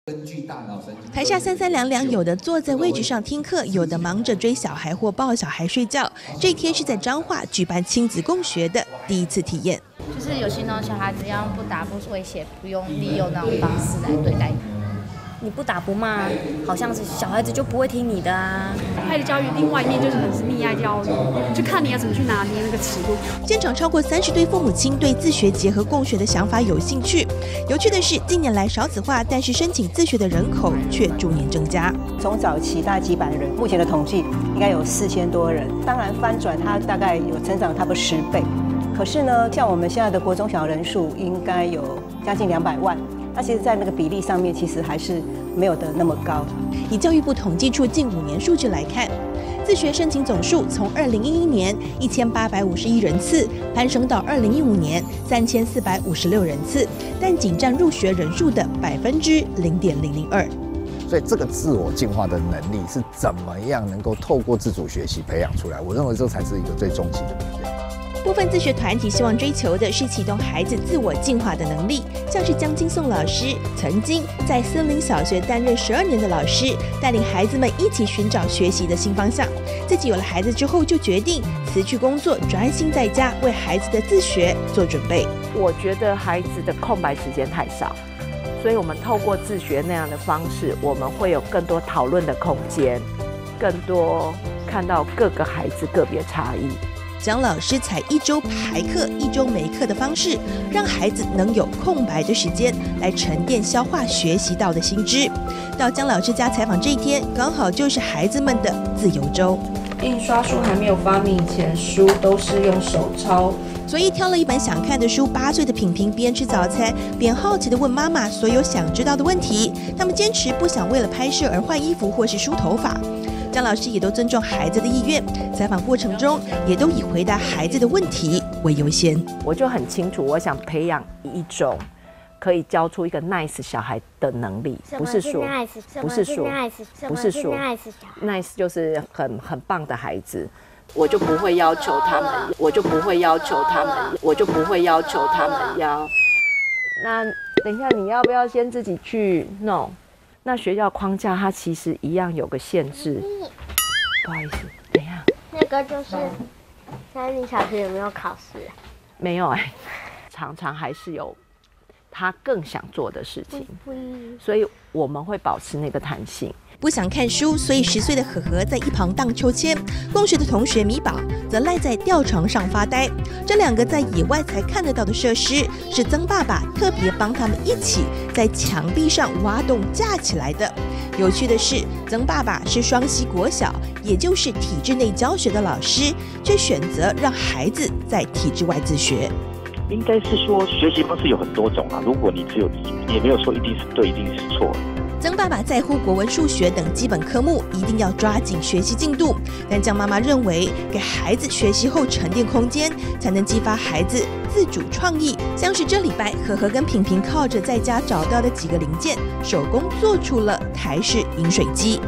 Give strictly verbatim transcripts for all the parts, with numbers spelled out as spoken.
台下三三两两，有的坐在位置上听课，有的忙着追小孩或抱小孩睡觉。这一天是在彰化举办亲子共学的第一次体验， 就是有些那种小孩子要不打不威胁，不用利用那种方式来对待你。 你不打不骂，好像是小孩子就不会听你的啊。 爱的教育另外一面就是很是溺爱教育，就看你要怎么去拿捏那个尺度。 现场超过三十对父母亲对自学结合共学的想法有兴趣。有趣的是，近年来少子化，但是申请自学的人口却逐年增加。 从早期大概几百人，目前的统计应该有四千多人。当然翻转它大概有成长差不多十倍。可是呢，像我们现在的国中小人数应该有将近两百万。那其实，在那个比例上面，其实还是没有的那么高。 以教育部统计处近五年数据来看，自学申请总数从二零一一年一千八百五十一人次攀升到二零一五年三千四百五十六人次，但仅占入学人数的百分之零点零零二。 所以，这个自我进化的能力是怎么样能够透过自主学习培养出来？我认为这才是一个最终极的目标。 部分自学团体希望追求的是启动孩子自我进化的能力，像是江金颂老师曾经在森林小学担任十二年的老师，带领孩子们一起寻找学习的新方向。自己有了孩子之后，就决定辞去工作，专心在家为孩子的自学做准备。 我觉得孩子的空白时间太少，所以我们透过自学那样的方式，我们会有更多讨论的空间，更多看到各个孩子个别差异。 蒋老师采一周排课、一周没课的方式，让孩子能有空白的时间来沉淀、消化学习到的新知。到姜老师家采访这一天，刚好就是孩子们的自由周。 印刷书还没有发明以前，书都是用手抄。 所以挑了一本想看的书，八岁的品品边吃早餐边好奇地问妈妈所有想知道的问题。他们坚持不想为了拍摄而换衣服或是梳头发。姜老师也都尊重孩子的意愿，采访过程中也都以回答孩子的问题为优先。 我就很清楚，我想培养一种可以教出一个 nice 小孩的能力，不是说，不是说，不是说 nice 就是很很棒的孩子。我就不会要求他们，我就不会要求他们，我就不会要求他们要。那等一下，你要不要先自己去弄？那学校框架它其实一样有个限制。不好意思，等一下。 那个就是三零小学有没有考试？ 没有哎、欸，常常还是有他更想做的事情，所以我们会保持那个弹性。 不想看书，所以十岁的呵呵在一旁荡秋千。共学的同学米宝则赖在吊床上发呆。这两个在野外才看得到的设施，是曾爸爸特别帮他们一起在墙壁上挖洞架起来的。有趣的是，曾爸爸是双溪国小，也就是体制内教学的老师，却选择让孩子在体制外自学。 应该是说，学习方式有很多种啊。如果你只有，也没有说一定是对，一定是错。 曾爸爸在乎国文、数学等基本科目，一定要抓紧学习进度。但江妈妈认为，给孩子学习后沉淀空间，才能激发孩子自主创意。像是这礼拜，呵呵跟品品靠着在家找到的几个零件，手工做出了台式饮水机。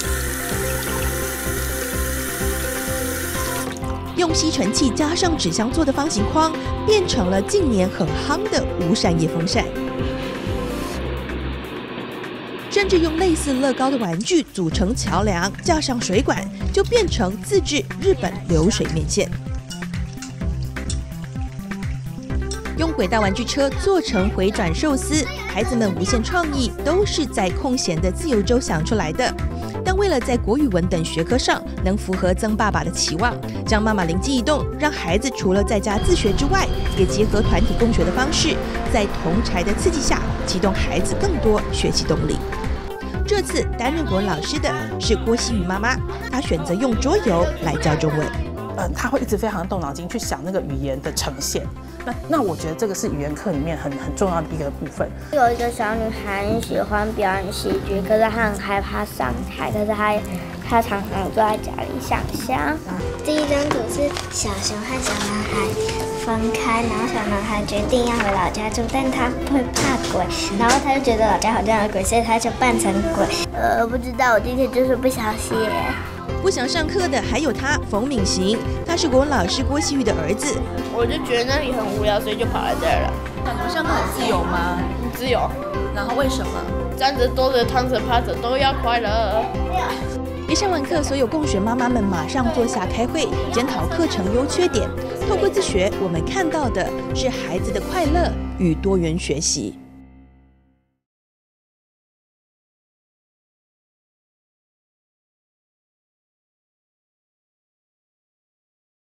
用吸尘器加上纸箱做的方形框，变成了近年很夯的无扇叶风扇。甚至用类似乐高的玩具组成桥梁，架上水管，就变成自制日本流水面线。用轨道玩具车做成回转寿司，孩子们无限创意，都是在空闲的自由周想出来的。但为了在国语文等学科上能符合曾爸爸的期望，江妈妈灵机一动，让孩子除了在家自学之外，也结合团体共学的方式，在同侪的刺激下，启动孩子更多学习动力。这次担任国文老师的是郭希瑜妈妈，她选择用桌游来教中文。 呃，她会一直非常动脑筋去想那个语言的呈现。那那我觉得这个是语言课里面很很重要的一个部分。 有一个小女孩很喜欢表演戏剧，可是她很害怕上台，可是她她常常坐在家里想象。 第一张图是小熊和小男孩分开，然后小男孩决定要回老家住，但他会怕鬼，然后他就觉得老家好像有鬼，所以他就扮成鬼。 呃，不知道，我今天就是不想写。 不想上课的还有他冯敏行，他是国文老师郭希瑜的儿子。 我就觉得那里很无聊，所以就跑来这儿了。 感觉上课很自由吗？ 很自由。 然后为什么？ 站着、坐着、躺着、趴着都要快乐。 一上完课，所有共学妈妈们马上坐下开会，检讨课程优缺点。透过自学，我们看到的是孩子的快乐与多元学习。